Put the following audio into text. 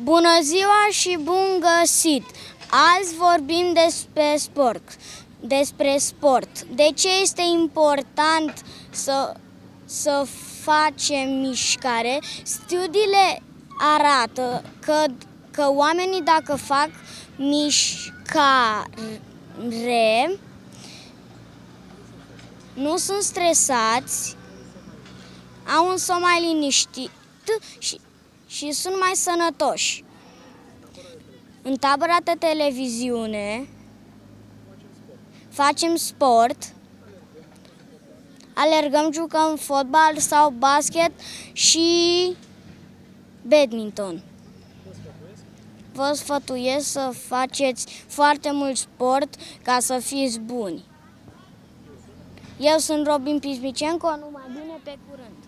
Bună ziua și bun găsit! Azi vorbim despre sport. De ce este important să facem mișcare? Studiile arată că oamenii, dacă fac mișcare, nu sunt stresați, au un somn mai liniștit și sunt mai sănătoși. În tabăra de televiziune facem sport, alergăm, jucăm fotbal sau basket și badminton. Vă sfătuiesc să faceți foarte mult sport ca să fiți buni. Eu sunt Robin Pismicenco, numai bine, pe curând!